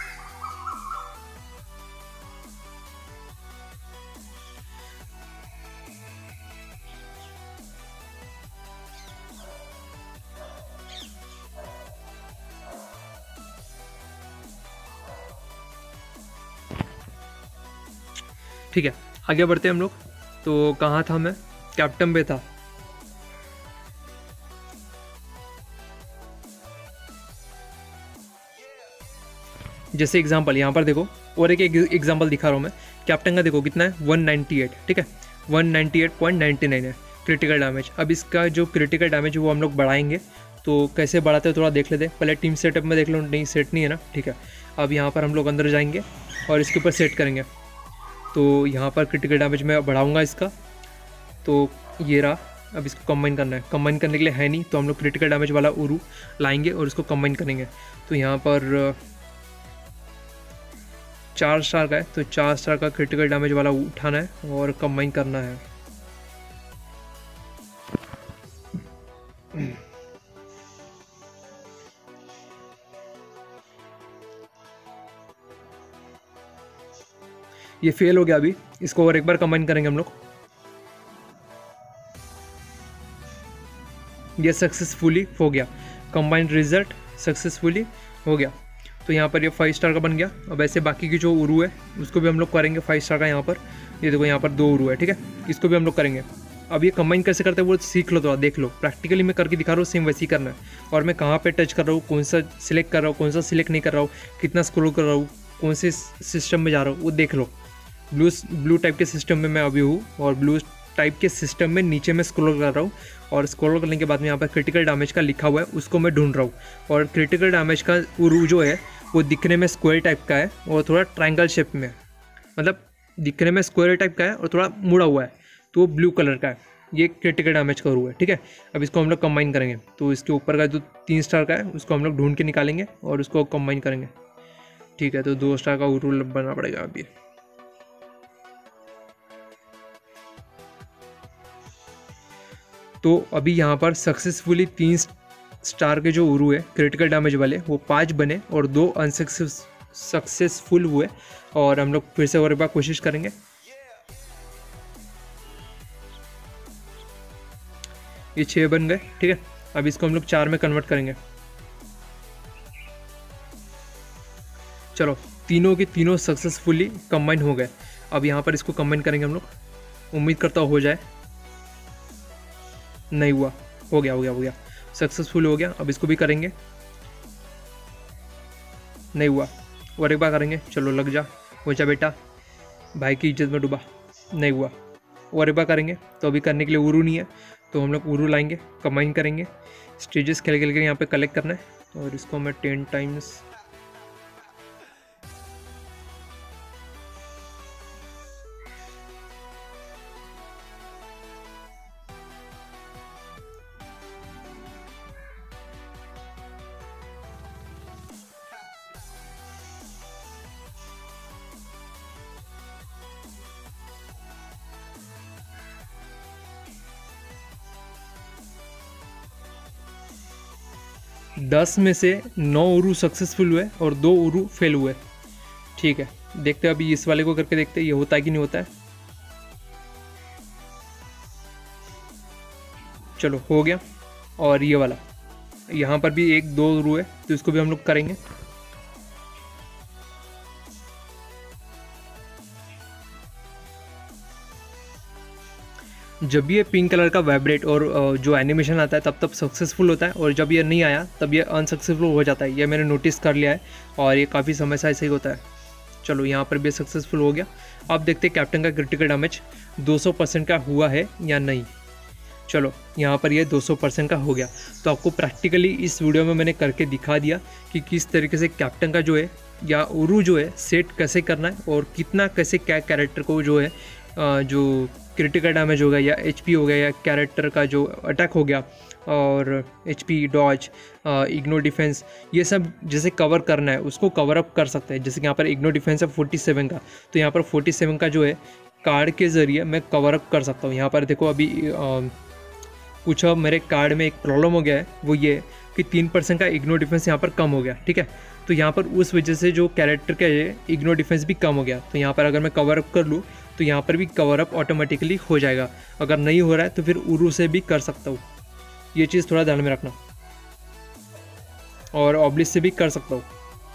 A: ठीक है, आगे बढ़ते हैं हम लोग। तो कहाँ था मैं, कैप्टन पे था। जैसे एग्जांपल यहाँ पर देखो, और एक एग्जांपल दिखा रहा हूँ मैं। कैप्टन का देखो कितना है, वन नाइन्टी एट, ठीक है, one ninety eight point ninety nine है क्रिटिकल डैमेज। अब इसका जो क्रिटिकल डैमेज वो हम लोग बढ़ाएंगे, तो कैसे बढ़ाते हैं थोड़ा देख लेते हैं। पहले टीम सेटअप में देख लो, नहीं सेट नहीं है ना, ठीक है। अब यहाँ पर हम लोग अंदर जाएंगे और इसके ऊपर सेट करेंगे। तो यहाँ पर क्रिटिकल डैमेज मैं बढ़ाऊंगा इसका, तो ये रहा। अब इसको कंबाइन करना है, कंबाइन करने के लिए है नहीं, तो हम लोग क्रिटिकल डैमेज वाला उरू लाएंगे और इसको कंबाइन करेंगे। तो यहाँ पर चार स्टार का है, तो चार स्टार का क्रिटिकल डैमेज वाला उठाना है और कंबाइन करना है। ये फेल हो गया, अभी इसको और एक बार कंबाइन करेंगे हम लोग। ये सक्सेसफुली हो गया, कंबाइंड रिजल्ट सक्सेसफुली हो गया। तो यहाँ पर ये फाइव स्टार का बन गया। अब ऐसे बाकी की जो उरू है उसको भी हम लोग करेंगे फाइव स्टार का। यहाँ पर ये देखो, यहाँ पर दो उरू है, ठीक है, इसको भी हम लोग करेंगे। अब ये कंबाइन कैसे करते हैं वो सीख लो, थोड़ा देख लो, प्रैक्टिकली मैं करके दिखा रहा हूँ, सेम वैसे ही करना है। और मैं कहाँ पे टच कर रहा हूँ, कौन सा सिलेक्ट कर रहा हूँ, कौन सा सिलेक्ट नहीं कर रहा हूँ, कितना स्क्रॉल कर रहा हूँ, कौन से सिस्टम में जा रहा हूँ, वो देख लो। ब्लू ब्लू टाइप के सिस्टम में मैं अभी हूँ, और ब्लू टाइप के सिस्टम में नीचे में स्क्रॉल कर रहा हूँ, और स्क्रॉल करने के बाद में यहाँ पर क्रिटिकल डैमेज का लिखा हुआ है, उसको मैं ढूंढ रहा हूँ। और क्रिटिकल डैमेज का उरू जो है वो दिखने में स्क्वायर टाइप का है और थोड़ा ट्रायंगल शेप में, मतलब दिखने में स्क्वायर टाइप का है और थोड़ा मुड़ा हुआ है, तो वो ब्लू कलर का है। ये क्रिटिकल डैमेज का उरू है, ठीक है। अब इसको हम लोग कंबाइन करेंगे। तो इसके ऊपर का जो तीन स्टार का है उसको हम लोग ढूंढ के निकालेंगे और उसको कंबाइन करेंगे, ठीक है। तो दो स्टार का उरू बनना पड़ेगा अभी। तो अभी यहाँ पर सक्सेसफुली तीन स्टार के जो उरू है क्रिटिकल डैमेज वाले वो पाँच बने और दो अनसक्सेस सक्सेसफुल हुए। और हम लोग फिर से और एक बार कोशिश करेंगे। ये छः बन गए, ठीक है। अब इसको हम लोग चार में कन्वर्ट करेंगे। चलो, तीनों के तीनों सक्सेसफुली कंबाइन हो गए। अब यहाँ पर इसको कंबाइन करेंगे हम लोग, उम्मीद करता हूँ हो जाए। नहीं हुआ, हो गया हो गया हो गया, सक्सेसफुल हो गया। अब इसको भी करेंगे, नहीं हुआ, और एक बार करेंगे। चलो लग जा, हो जा बेटा, भाई की इज्जत में डूबा। नहीं हुआ, और एक बार करेंगे। तो अभी करने के लिए उरू नहीं है, तो हम लोग उरू लाएंगे, कंबाइन करेंगे। स्टेजेस खेल खेल के यहाँ पे कलेक्ट करना है, और इसको मैं टेन टाइम्स दस में से नौ उरू सक्सेसफुल हुए और दो उरू फेल हुए, ठीक है। देखते हैं अभी इस वाले को करके देखते हैं ये होता है कि नहीं होता है। चलो हो गया। और ये वाला यहाँ पर भी एक दो उरू है, तो इसको भी हम लोग करेंगे। जब ये पिंक कलर का वाइब्रेट और जो एनिमेशन आता है तब तब सक्सेसफुल होता है, और जब ये नहीं आया तब ये अनसक्सेसफुल हो जाता है। ये मैंने नोटिस कर लिया है, और ये काफ़ी समय से ऐसे ही होता है। चलो यहाँ पर भी सक्सेसफुल हो गया। अब देखते हैं कैप्टन का क्रिटिकल डैमेज दो सौ परसेंट का हुआ है या नहीं। चलो यहाँ पर ये दो सौ परसेंट का हो गया। तो आपको प्रैक्टिकली इस वीडियो में मैंने करके दिखा दिया कि किस तरीके से कैप्टन का जो है या उरू जो है सेट कैसे करना है, और कितना कैसे क्या कैरेक्टर को जो है जो क्रिटिकल डैमेज हो गया या एचपी हो गया या कैरेक्टर का जो अटैक हो गया और एचपी डॉज इग्नो डिफेंस ये सब जैसे कवर करना है उसको कवर अप कर सकते हैं। जैसे कि यहाँ पर इग्नो डिफेंस है सैंतालीस का, तो यहाँ पर सैंतालीस का जो है कार्ड के ज़रिए मैं कवर अप कर सकता हूँ। यहाँ पर देखो अभी आ, कुछ मेरे कार्ड में एक प्रॉब्लम हो गया है, वो ये कि तीन परसेंट का इग्नो डिफेंस यहाँ पर कम हो गया, ठीक है। तो यहाँ पर उस वजह से जो कैरेक्टर का है इग्नो डिफेंस भी कम हो गया। तो यहाँ पर अगर मैं कवर अप कर लूँ तो यहाँ पर भी कवर अप ऑटोमेटिकली हो जाएगा। अगर नहीं हो रहा है तो फिर उरू से भी कर सकता हूँ, ये चीज़ थोड़ा ध्यान में रखना, और ऑब्लिस से भी कर सकता हूँ।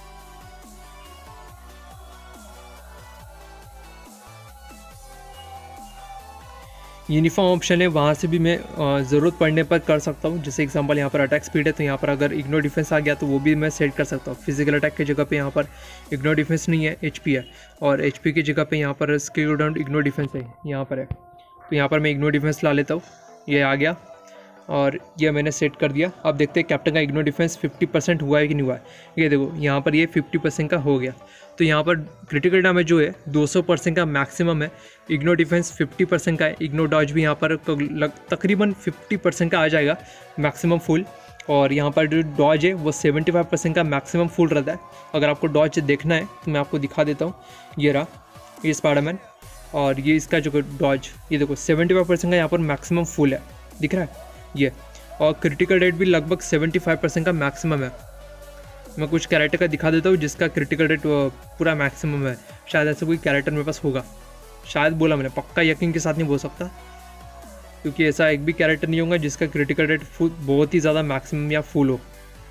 A: यूनिफॉर्म ऑप्शन है, वहाँ से भी मैं ज़रूरत पड़ने पर कर सकता हूँ। जैसे एग्जांपल यहाँ पर अटैक स्पीड है, तो यहाँ पर अगर इग्नो डिफेंस आ गया तो वो भी मैं सेट कर सकता हूँ। फिजिकल अटैक की जगह पे यहाँ पर इग्नो डिफेंस नहीं है, एचपी है, और एचपी की जगह पे यहाँ पर स्किल डाउन इग्नो डिफेंस है, यहाँ पर है। तो यहाँ पर मैं इग्नो डिफेंस ला लेता हूँ, ये आ गया और ये मैंने सेट कर दिया। अब देखते हैं कैप्टन का इग्नो डिफेंस फिफ्टी परसेंट हुआ है कि नहीं हुआ है। ये देखो यहाँ पर ये फिफ्टी परसेंट का हो गया। तो यहाँ पर क्रिटिकल डैमेज जो है दो सौ परसेंट का मैक्सिमम है, इग्नो डिफेंस फिफ्टी परसेंट का है, इग्नो डॉज भी यहाँ पर तकरीबन फिफ्टी परसेंट का आ जाएगा मैक्सिमम फुल, और यहाँ पर जो डॉज है वो पचहत्तर परसेंट का मैक्सिमम फुल रहता है। अगर आपको डॉज देखना है तो मैं आपको दिखा देता हूँ, ये रहा ये स्पाइडरमैन, और ये इसका जो डॉज ये देखो पचहत्तर परसेंट का यहाँ पर मैक्सिमम फुल है, दिख रहा है ये, और क्रिटिकल रेट भी लगभग पचहत्तर परसेंट का मैक्सिमम है। मैं कुछ कैरेक्टर का दिखा देता हूँ जिसका क्रिटिकल रेट पूरा मैक्सिमम है। शायद ऐसा कोई कैरेक्टर मेरे पास होगा, शायद बोला मैंने, पक्का यकीन के साथ नहीं बोल सकता, क्योंकि ऐसा एक भी कैरेक्टर नहीं होगा जिसका क्रिटिकल रेट बहुत ही ज़्यादा मैक्सिमम या फुल हो।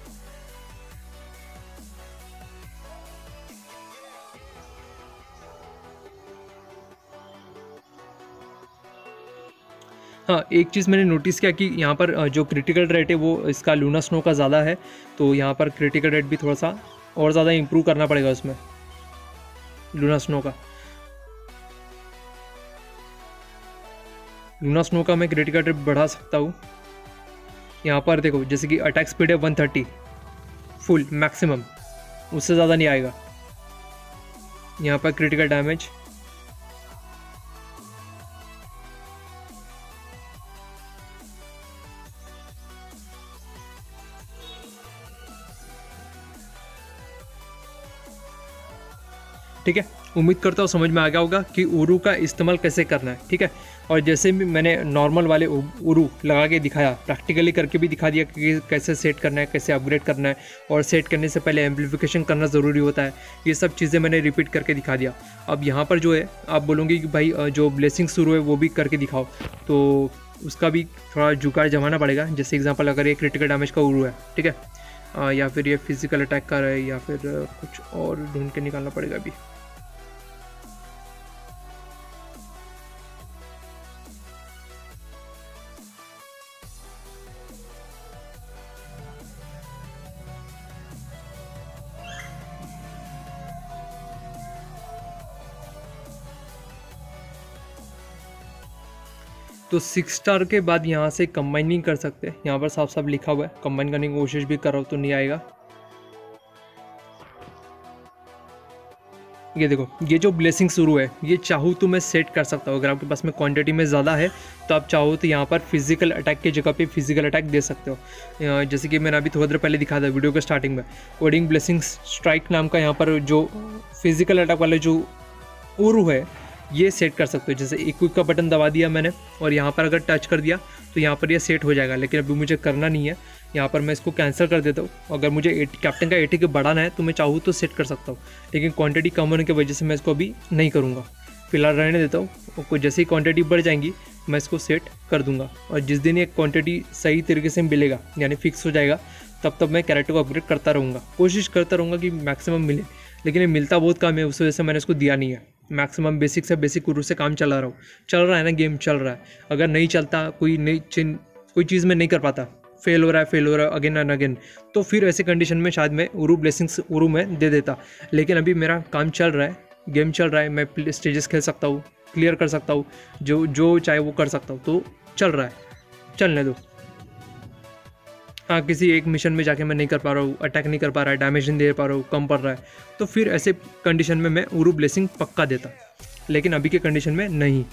A: हाँ, एक चीज़ मैंने नोटिस किया कि यहाँ पर जो क्रिटिकल रेट है वो इसका लूना स्नो का ज़्यादा है, तो यहाँ पर क्रिटिकल रेट भी थोड़ा सा और ज़्यादा इम्प्रूव करना पड़ेगा उसमें, लूना स्नो का। लूना स्नो का मैं क्रिटिकल रेट बढ़ा सकता हूँ। यहाँ पर देखो जैसे कि अटैक स्पीड है वन थर्टी फुल मैक्सिमम, उससे ज़्यादा नहीं आएगा। यहाँ पर क्रिटिकल डैमेज ठीक है। उम्मीद करता हूँ समझ में आ गया होगा कि उरू का इस्तेमाल कैसे करना है, ठीक है। और जैसे भी मैंने नॉर्मल वाले उरू लगा के दिखाया, प्रैक्टिकली करके भी दिखा दिया कि कैसे सेट करना है, कैसे अपग्रेड करना है, और सेट करने से पहले एम्प्लीफिकेशन करना ज़रूरी होता है। ये सब चीज़ें मैंने रिपीट करके दिखा दिया। अब यहाँ पर जो है आप बोलोगे कि भाई जो ब्लेसिंग शुरू है वो भी करके दिखाओ, तो उसका भी थोड़ा जुगाड़ जमाना पड़ेगा। जैसे एग्जांपल अगर ये क्रिटिकल डैमेज का उरू है, ठीक है, आ, या फिर ये फिजिकल अटैक कर रहा है, या फिर कुछ और ढूंढ के निकालना पड़ेगा अभी। तो सिक्स स्टार के बाद यहाँ से कंबाइन नहीं कर सकते, यहाँ पर साफ साफ लिखा हुआ है। कंबाइन करने की कोशिश भी कर रहा हूँ तो नहीं आएगा। ये देखो, ये जो ब्लेसिंग शुरू है ये चाहूँ तो मैं सेट कर सकता हूँ। अगर आपके पास में क्वांटिटी में ज़्यादा है तो आप चाहो तो यहाँ पर फिजिकल अटैक की जगह पे फिजिकल अटैक दे सकते हो। जैसे कि मैंने अभी थोड़ी देर पहले दिखा था वीडियो के स्टार्टिंग में, कोडिंग ब्लेसिंग स्ट्राइक नाम का यहाँ पर जो फिजिकल अटैक वाले जो उरू है ये सेट कर सकते हो। जैसे इक्विप का बटन दबा दिया मैंने और यहाँ पर अगर टच कर दिया तो यहाँ पर ये सेट हो जाएगा, लेकिन अभी मुझे करना नहीं है। यहाँ पर मैं इसको कैंसिल कर देता हूँ। अगर मुझे एटी कैप्टन का एटी के बढ़ाना है तो मैं चाहूँ तो सेट कर सकता हूँ, लेकिन क्वांटिटी कम होने की वजह से मैं इसको अभी नहीं करूँगा, फिलहाल रहने देता हूँ। और जैसे ही क्वांटिटी बढ़ जाएंगी मैं इसको सेट कर दूँगा, और जिस दिन ये क्वांटिटी सही तरीके से मिलेगा यानी फिक्स हो जाएगा तब तब मैं कैरेक्टर को अपग्रेड करता रहूँगा। कोशिश करता रहूँगा कि मैक्सिमम मिले, लेकिन ये मिलता बहुत कम है, उस वजह से मैंने इसको दिया नहीं है। मैक्सिमम बेसिक से बेसिक उरू से काम चला रहा हूँ। चल रहा है ना, गेम चल रहा है। अगर नहीं चलता, कोई नई चिन कोई चीज़ में नहीं कर पाता, फेल हो रहा है फेल हो रहा है अगेन एंड अगेन, तो फिर ऐसे कंडीशन में शायद मैं उरू ब्लेसिंग्स उरू में दे देता। लेकिन अभी मेरा काम चल रहा है, गेम चल रहा है, मैं स्टेजेस खेल सकता हूँ, क्लियर कर सकता हूँ, जो जो चाहे वो कर सकता हूँ, तो चल रहा है, चलने दो। हाँ, किसी एक मिशन में जाके मैं नहीं कर पा रहा हूँ, अटैक नहीं कर पा रहा है, डैमेज नहीं दे पा रहा हूँ, कम पड़ रहा है, तो फिर ऐसे कंडीशन में मैं उरू ब्लेसिंग पक्का देता, लेकिन अभी के कंडीशन में नहीं।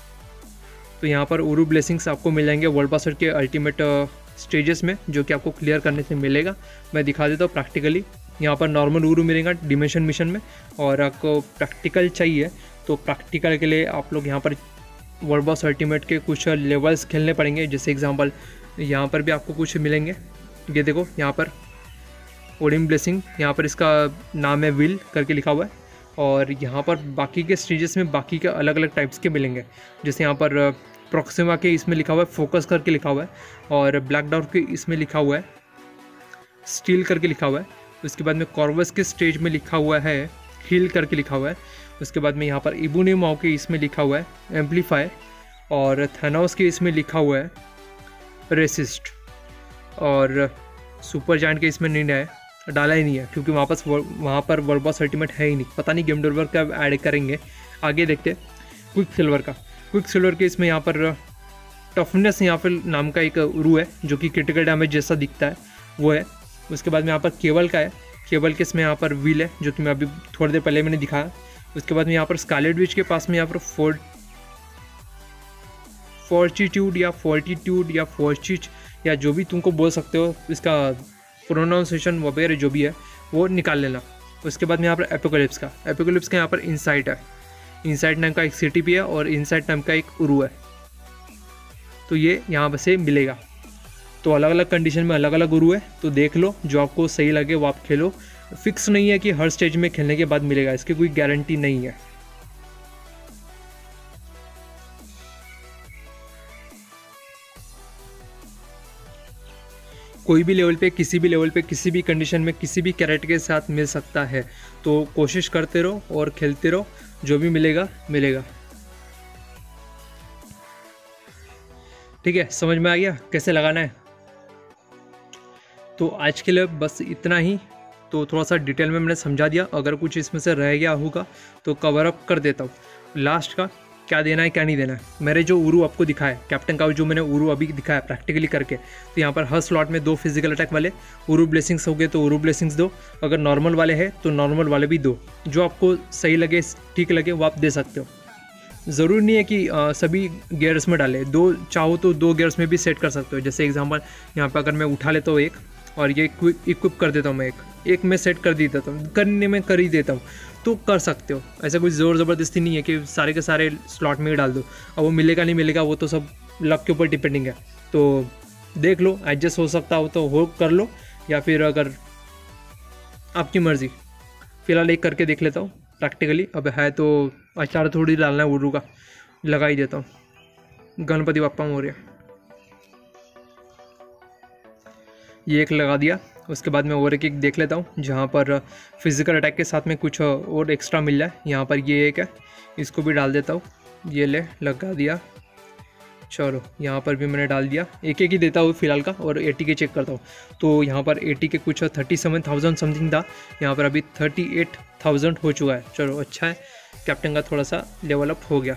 A: तो यहाँ पर उरू ब्लेसिंग्स आपको मिल जाएंगे वर्ल्ड पास के अल्टीमेट स्टेजेस में, जो कि आपको क्लियर करने से मिलेगा। मैं दिखा देता हूँ प्रैक्टिकली। यहाँ पर नॉर्मल उरू मिलेगा डिमेंशन मिशन में, और आपको प्रैक्टिकल चाहिए तो प्रैक्टिकल के लिए आप लोग यहाँ पर वर्ल्ड बॉस अल्टीमेट के कुछ लेवल्स खेलने पड़ेंगे। जैसे एग्जांपल यहाँ पर भी आपको कुछ मिलेंगे। ये देखो यहाँ पर ओडिन ब्लेसिंग, यहाँ पर इसका नाम है विल करके लिखा हुआ है, और यहाँ पर बाकी के स्टेजेस में बाकी के अलग अलग टाइप्स के मिलेंगे। जैसे यहाँ पर प्रोक्सिमा के इसमें लिखा हुआ है फोकस करके लिखा हुआ है, और ब्लैक डॉर्फ के इसमें लिखा हुआ है स्टील करके लिखा हुआ है। उसके बाद में कॉर्वस के स्टेज में लिखा हुआ है हील करके लिखा हुआ है। उसके बाद में यहाँ पर इबुनेमाओ के इसमें लिखा हुआ है एम्पलीफाई, और थैनोस के इसमें लिखा हुआ है रेसिस्ट, और सुपर जायंट के इसमें नहीं है, डाला ही नहीं है क्योंकि वहाँ पर वहाँ पर वर्ल्ड बॉस अल्टीमेट है ही नहीं। पता नहीं गेम डेवलपर कब ऐड करेंगे, आगे देखते। क्विक सिल्वर का क्विक सिल्वर के इसमें यहाँ पर टफनेस यहाँ पर नाम का एक उरू है जो कि क्रिटिकल डैमेज जैसा दिखता है, वो है। उसके बाद में यहाँ पर केबल का है, केबल के इसमें यहाँ पर व्हील है जो कि मैं अभी थोड़ी देर पहले मैंने दिखाया। उसके बाद में यहाँ पर स्कारलेट विच के पास में यहाँ पर फोर्ट फॉर्टिट्यूड या फोर्टिट्यूड या फॉर्चिच या जो भी तुमको बोल सकते हो, इसका प्रोनाउंसिएशन वगैरह जो भी है वो निकाल लेना। उसके बाद में यहाँ पर एपोकलिप्स का एपोकलिप्स का यहाँ पर इनसाइट है, इनसाइट नाम का एक सिटी भी है और इनसाइट नाम का एक उरू है, तो ये यहाँ से मिलेगा। तो अलग अलग कंडीशन में अलग अलग उरू है, तो देख लो जो आपको सही लगे वो आप खेलो। फिक्स नहीं है कि हर स्टेज में खेलने के बाद मिलेगा, इसकी कोई गारंटी नहीं है। कोई भी लेवल पे किसी भी लेवल पे किसी भी कंडीशन में किसी भी कैरेक्टर के साथ मिल सकता है, तो कोशिश करते रहो और खेलते रहो, जो भी मिलेगा मिलेगा। ठीक है, समझ में आ गया कैसे लगाना है। तो आज के लिए बस इतना ही, तो थोड़ा सा डिटेल में मैंने समझा दिया। अगर कुछ इसमें से रह गया होगा तो कवर अप कर देता हूँ। लास्ट का क्या देना है क्या नहीं देना है, मेरे जो उरू आपको दिखाया कैप्टन का जो मैंने उरू अभी दिखाया प्रैक्टिकली करके, तो यहाँ पर हर स्लॉट में दो फिजिकल अटैक वाले उरू ब्लेसिंग्स हो गए तो उरू ब्लेसिंग्स दो, अगर नॉर्मल वाले हैं तो नॉर्मल वाले भी दो, जो आपको सही लगे ठीक लगे वो आप दे सकते हो। ज़रूरी नहीं है कि आ, सभी गियर्स में डाले, दो चाहो तो दो गियर्स में भी सेट कर सकते हो। जैसे एग्जांपल यहाँ पर अगर मैं उठा लेता हूँ एक और ये इक्विप कर देता हूँ मैं, एक एक में सेट कर देता हूँ, करने में कर ही देता हूँ, तो कर सकते हो। ऐसा कोई ज़ोर ज़बरदस्ती नहीं है कि सारे के सारे स्लॉट में ही डाल दो। अब वो मिलेगा नहीं मिलेगा वो तो सब लक के ऊपर डिपेंडिंग है, तो देख लो, एडजस्ट हो सकता हो तो हो कर लो, या फिर अगर आपकी मर्ज़ी। फ़िलहाल एक करके देख लेता हूँ प्रैक्टिकली। अब है तो अचार थोड़ी डालना है उरू का, लगा ही देता हूँ। गणपति बप्पा मोरया। ये एक लगा दिया। उसके बाद मैं और एक एक देख लेता हूँ जहाँ पर फिजिकल अटैक के साथ में कुछ और एक्स्ट्रा मिल जाए। यहाँ पर ये एक है, इसको भी डाल देता हूँ। ये ले लगा दिया। चलो यहाँ पर भी मैंने डाल दिया। एक एक ही देता हूँ फिलहाल का, और एटी के चेक करता हूँ। तो यहाँ पर एटी के कुछ थर्टी सेवन थाउजेंड समथिंग था, यहाँ पर अभी थर्टी एट थाउजेंड हो चुका है। चलो अच्छा है, कैप्टन का थोड़ा सा लेवल अप हो गया।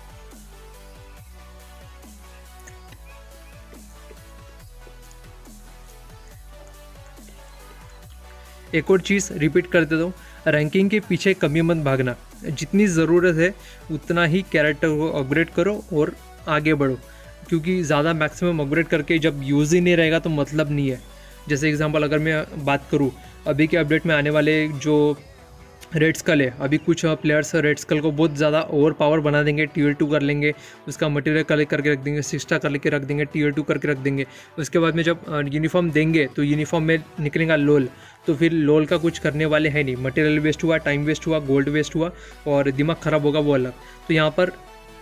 A: एक और चीज़ रिपीट कर देता हूँ, रैंकिंग के पीछे कभी मत भागना। जितनी ज़रूरत है उतना ही कैरेक्टर को अपग्रेड करो और आगे बढ़ो, क्योंकि ज़्यादा मैक्सिमम अपग्रेड करके जब यूज़ ही नहीं रहेगा तो मतलब नहीं है। जैसे एग्जांपल अगर मैं बात करूँ अभी के अपडेट में आने वाले जो रेड स्कल है, अभी कुछ प्लेयर्स रेड स्कल को बहुत ज़्यादा ओवर पावर बना देंगे, टीयर टू कर लेंगे, उसका मटेरियल कलेक्ट करके रख देंगे, सिक्सटा करके रख देंगे, टीयर टू करके रख देंगे। उसके बाद में जब यूनिफॉर्म देंगे तो यूनिफॉर्म में निकलेगा लोल, तो फिर लोल का कुछ करने वाले हैं नहीं। मटेरियल वेस्ट हुआ, टाइम वेस्ट हुआ, गोल्ड वेस्ट हुआ और दिमाग ख़राब होगा वो अलग। तो यहाँ पर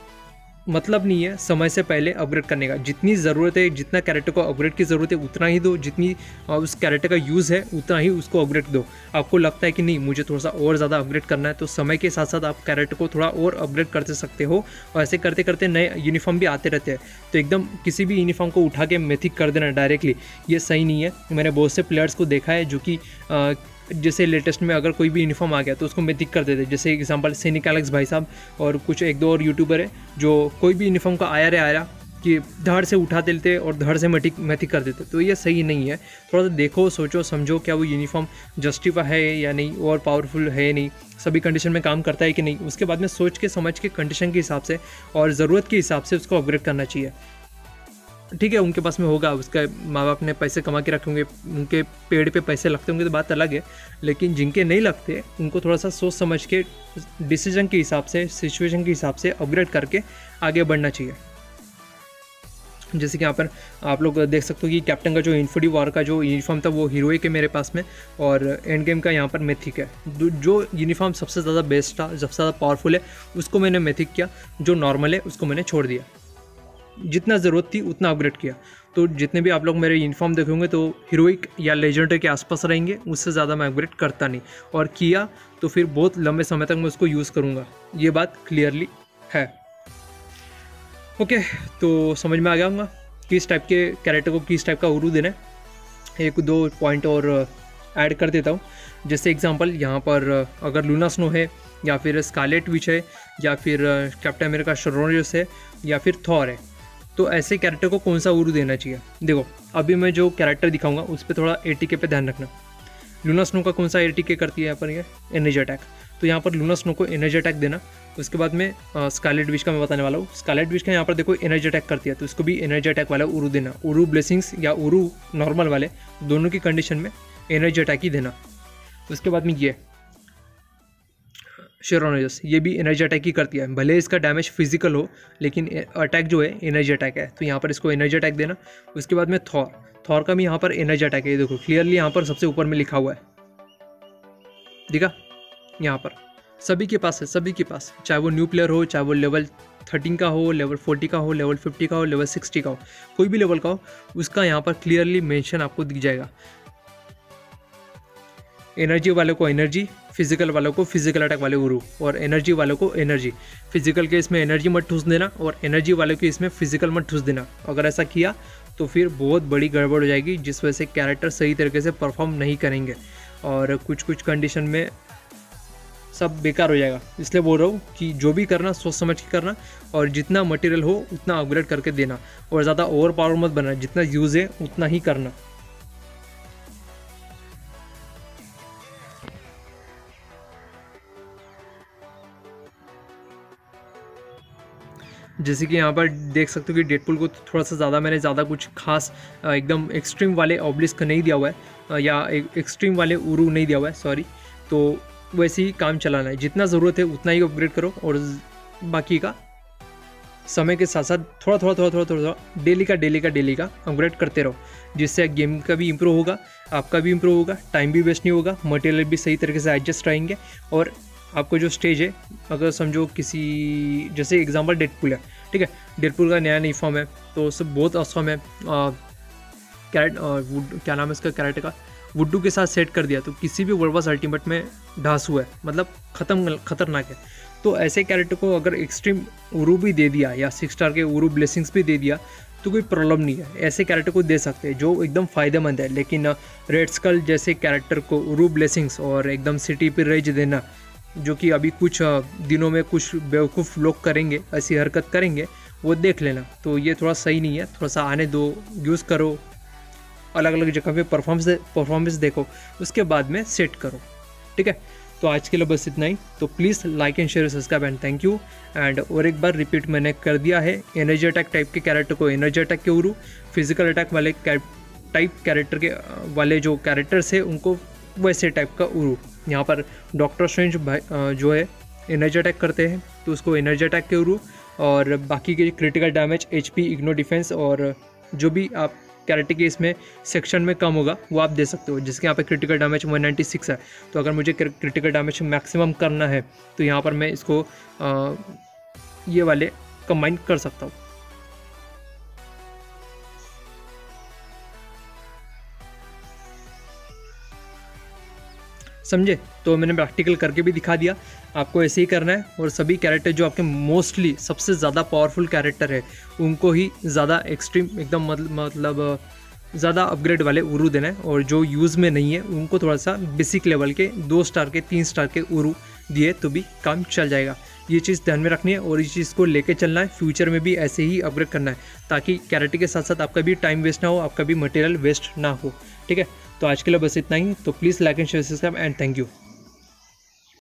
A: मतलब नहीं है समय से पहले अपग्रेड करने का। जितनी ज़रूरत है, जितना कैरेक्टर को अपग्रेड की ज़रूरत है उतना ही दो, जितनी उस कैरेक्टर का यूज़ है उतना ही उसको अपग्रेड दो। आपको लगता है कि नहीं मुझे थोड़ा सा और ज़्यादा अपग्रेड करना है, तो समय के साथ साथ आप कैरेक्टर को थोड़ा और अपग्रेड करते सकते हो, और ऐसे करते करते नए यूनिफॉर्म भी आते रहते हैं। तो एकदम किसी भी यूनिफॉर्म को उठा के मैथिक कर देना डायरेक्टली, ये सही नहीं है। मैंने बहुत से प्लेयर्स को देखा है जो कि जैसे लेटेस्ट में अगर कोई भी यूनिफॉर्म आ गया तो उसको मैथिक कर देते। जैसे एग्जांपल सैनिक एलेक्स भाई साहब और कुछ एक दो और यूट्यूबर है जो कोई भी यूनिफॉर्म का आया रे आया कि धड़ से उठा देते और धड़ से मैथिक मैथिक कर देते। तो ये सही नहीं है। थोड़ा सा देखो, सोचो, समझो, क्या वो यूनिफॉर्म जस्टिफाई है या नहीं, और पावरफुल है नहीं, सभी कंडीशन में काम करता है कि नहीं। उसके बाद में सोच के समझ के कंडीशन के हिसाब से और ज़रूरत के हिसाब से उसको अपग्रेड करना चाहिए। ठीक है, उनके पास में होगा, उसका माँ बाप ने पैसे कमा के रखे होंगे, उनके पेड़ पे पैसे लगते होंगे तो बात अलग है। लेकिन जिनके नहीं लगते उनको थोड़ा सा सोच समझ के डिसीजन के हिसाब से, सिचुएशन के हिसाब से अपग्रेड करके आगे बढ़ना चाहिए। जैसे कि यहाँ पर आप लोग देख सकते हो कि कैप्टन का जो इन्फिनिटी वॉर का जो यूनिफॉर्म था वो हीरोइक है मेरे पास में, और एंड गेम का यहाँ पर मैथिक है। जो यूनिफॉर्म सबसे ज़्यादा बेस्ट था, सबसे ज़्यादा पावरफुल है, उसको मैंने मैथिक किया। जो नॉर्मल है उसको मैंने छोड़ दिया। जितना ज़रूरत थी उतना अपग्रेड किया। तो जितने भी आप लोग मेरे यूनिफॉर्म देखेंगे तो हीरोइक या लेजेंडरी के आसपास रहेंगे, उससे ज़्यादा मैं अपग्रेड करता नहीं, और किया तो फिर बहुत लंबे समय तक मैं उसको यूज़ करूँगा। ये बात क्लियरली है। ओके, तो समझ में आ गया होगा किस टाइप के कैरेक्टर को किस टाइप का उरू देना है। एक दो पॉइंट और ऐड कर देता हूँ। जैसे एग्जांपल यहाँ पर अगर लूना स्नो है, या फिर स्कारलेट विच है, या फिर कैप्टन अमेरिका शरोनियस है, या फिर थॉर है, तो ऐसे कैरेक्टर को कौन सा उरू देना चाहिए। देखो अभी मैं जो कैरेक्टर दिखाऊंगा उस पर थोड़ा एटी के पे ध्यान रखना। लूना स्नो का कौन सा एटी के करती है यहाँ पर, ये एनर्जी अटैक। तो यहाँ पर लूना स्नो को एनर्जी अटैक देना। उसके बाद में स्कारलेट विच का मैं बताने वाला हूँ। स्कारलेट विच का यहाँ पर देखो एनर्जी अटैक करती है, तो इसको भी एनर्जी अटैक वाला उरू देना। उरू ब्लेसिंग्स या उरू नॉर्मल वाले दोनों की कंडीशन में एनर्जी अटैक ही देना। उसके बाद में ये शेरोनियस, ये भी एनर्जी अटैक ही करती है, भले इसका डैमेज फिजिकल हो लेकिन अटैक जो है एनर्जी अटैक है, तो यहाँ पर इसको एनर्जी अटैक देना। उसके बाद में थॉर, थॉर का भी यहाँ पर एनर्जी अटैक है। ये देखो क्लियरली यहाँ पर सबसे ऊपर में लिखा हुआ है, देखा, यहाँ पर सभी के पास है, सभी के पास, चाहे वो न्यू प्लेयर हो, चाहे वो लेवल थर्टीन का हो, लेवल फोर्टी का हो, लेवल फिफ्टी का हो, लेवल सिक्सटी का हो, कोई भी लेवल का हो, उसका यहाँ पर क्लियरली मेंशन आपको दिख जाएगा। एनर्जी वालों को एनर्जी, फिजिकल वालों को फिजिकल अटैक वाले उरू, और एनर्जी वालों को एनर्जी। फिजिकल के इसमें एनर्जी मत ठूस देना, और एनर्जी वालों के इसमें फिजिकल मत ठूस देना। अगर ऐसा किया तो फिर बहुत बड़ी गड़बड़ हो जाएगी, जिस वजह से कैरेक्टर सही तरीके से परफॉर्म नहीं करेंगे, और कुछ कुछ कंडीशन में सब बेकार हो जाएगा। इसलिए बोल रहा हूँ कि जो भी करना सोच समझ के करना, और जितना मटेरियल हो उतना अपग्रेड करके देना, और ज़्यादा ओवर पावर मत बनना, जितना यूज़ है उतना ही करना। जैसे कि यहाँ पर देख सकते हो कि डेडपुल को थोड़ा सा ज़्यादा मैंने ज़्यादा कुछ खास एकदम एक्सट्रीम वाले ऑब्लिस्क नहीं दिया हुआ है, या एक एक्सट्रीम वाले उरू नहीं दिया हुआ है, सॉरी। तो वैसे ही काम चलाना है, जितना ज़रूरत है उतना ही अपग्रेड करो, और बाकी का समय के साथ साथ थोड़ा थोड़ा थोड़ा थोड़ा थोड़ा डेली का डेली का डेली का अपग्रेड करते रहो, जिससे गेम का भी इम्प्रूव होगा, आपका भी इम्प्रूव होगा, टाइम भी वेस्ट नहीं होगा, मटेरियल भी सही तरीके से एडजस्ट रहेंगे। और आपको जो स्टेज है, अगर समझो किसी, जैसे एग्जांपल डेडपुल है, ठीक है, डेडपुल का नया यूनिफॉर्म है तो सब बहुत ऑसम है, कैरेट वुड क्या नाम है इसका कैरेट का वुड्डू के साथ सेट कर दिया तो किसी भी वर्ल्ड वार्स अल्टीमेट में ढांसू है, मतलब ख़त्म खतरनाक है। तो ऐसे कैरेक्टर को अगर एक्सट्रीम उरू भी दे दिया या सिक्स स्टार के उरू ब्लेसिंग्स भी दे दिया तो कोई प्रॉब्लम नहीं है, ऐसे कैरेक्टर को दे सकते हैं जो एकदम फ़ायदेमंद है। लेकिन रेड स्कल जैसे कैरेक्टर को उरू ब्लेसिंग्स और एकदम सिटी पर रेज देना, जो कि अभी कुछ दिनों में कुछ बेवकूफ़ लोग करेंगे, ऐसी हरकत करेंगे, वो देख लेना। तो ये थोड़ा सही नहीं है, थोड़ा सा आने दो, यूज़ करो, अलग अलग जगह पे परफॉर्मेंस परफॉर्मेंस देखो, उसके बाद में सेट करो, ठीक है। तो आज के लिए बस इतना ही। तो please like and share subscribe and thank you. And और एक बार रिपीट मैंने कर दिया है, एनर्जी अटैक टाइप के कैरेक्टर को एनर्जी अटैक के उरू, फिजिकल अटैक वाले टाइप कैरेक्टर के वाले जो कैरेक्टर्स है उनको वैसे टाइप का उरू। यहाँ पर डॉक्टर स्ट्रेंज जो है एनर्जी अटैक करते हैं तो उसको एनर्जी अटैक के उरू, और बाकी के critical damage, HP, ignore defense और जो भी आप कैरेक्टर के इसमें सेक्शन में कम होगा वो आप दे सकते हो। जिसके यहाँ पे critical damage one ninety six है, तो अगर मुझे क्रिटिकल डैमेज मैक्सिमम करना है तो यहाँ पर मैं इसको आ, ये वाले कंबाइन कर सकता हूँ। समझे? तो मैंने प्रैक्टिकल करके भी दिखा दिया, आपको ऐसे ही करना है। और सभी कैरेक्टर जो आपके मोस्टली सबसे ज़्यादा पावरफुल कैरेक्टर है उनको ही ज़्यादा एक्सट्रीम एकदम मतलब ज़्यादा अपग्रेड वाले उरू देना है, और जो यूज़ में नहीं है उनको थोड़ा सा बेसिक लेवल के दो स्टार के तीन स्टार के उरू दिए तो भी काम चल जाएगा। ये चीज़ ध्यान में रखनी है और इस चीज़ को लेके चलना है, फ्यूचर में भी ऐसे ही अपग्रेड करना है ताकि कैरेक्टर के साथ साथ आपका भी टाइम वेस्ट ना हो, आपका भी मटेरियल वेस्ट ना हो, ठीक है। तो आज के लिए बस इतना ही। तो please like and share subscribe and thank you.